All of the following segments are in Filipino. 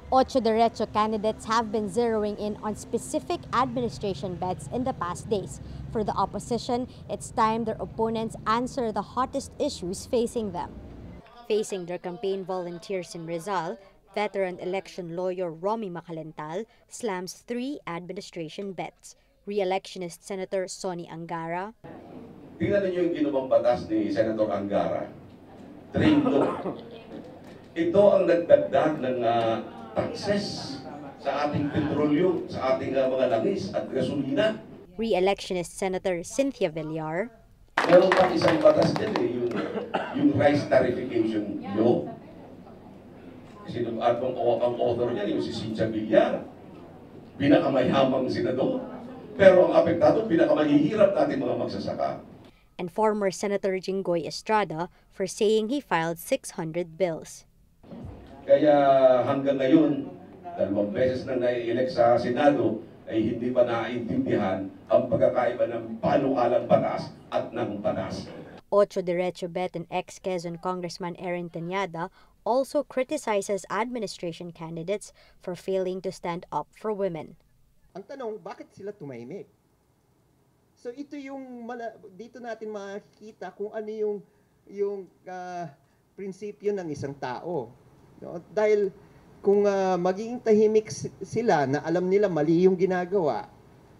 Otso Diretso candidates have been zeroing in on specific administration bets in the past days. For the opposition, it's time their opponents answer the hottest issues facing them. Facing their campaign volunteers in Rizal, veteran election lawyer Romy Macalental slams 3 administration bets. Re-electionist Senator Sonny Angara. Tingnan niyo yung ginawang batas ni Senator Angara. Trade law. Ito ang nagdagdag ng taxes sa ating petrolyo, sa ating mga langis at gasolina. Re-electionist Senator Cynthia Villar. Meron pang isang batas din yung rice tariffication law. Sino ang author niya, yung si Cynthia Villar. Pinakamayhamang senador. Pero ang apektado, pinakamahihirap natin mga magsasaka. And former Senator Jinggoy Estrada for saying he filed 600 bills. Kaya hanggang ngayon, 2 beses na nai-elect sa Senado, ay hindi pa naiintindihan ang pagkakaiba ng panukalang batas at ng batas. Otso Diretso bet and ex-Quezon Congressman Erin Tanyada also criticizes administration candidates for failing to stand up for women. Ang tanong, bakit sila tumahimik? So ito yung dito natin makikita kung ano yung prinsipyo ng isang tao. No? Dahil kung magiging tahimik sila na alam nila mali yung ginagawa,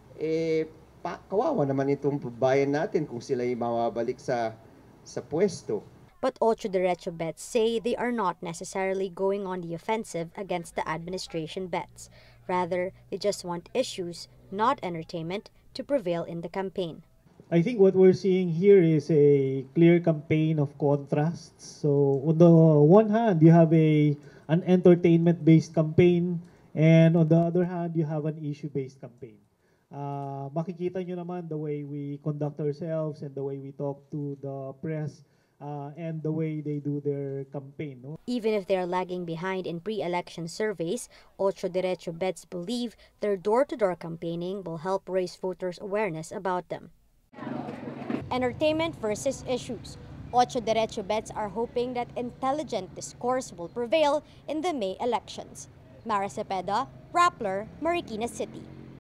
kawawa naman itong bayan natin kung sila ay mawabalik sa pwesto. But Otso Diretso bets say they are not necessarily going on the offensive against the administration bets. Rather, they just want issues, not entertainment, to prevail in the campaign. I think what we're seeing here is a clear campaign of contrasts. So on the one hand, you have an entertainment-based campaign, and on the other hand, you have an issue-based campaign. Makikita nyo naman the way we conduct ourselves and the way we talk to the press and the way they do their campaign. No? Even if they are lagging behind in pre-election surveys, Otso Diretso bets believe their door-to-door campaigning will help raise voters' awareness about them. Entertainment versus issues. Otso Diretso bets are hoping that intelligent discourse will prevail in the May elections. Mara Cepeda, Rappler, Marikina City.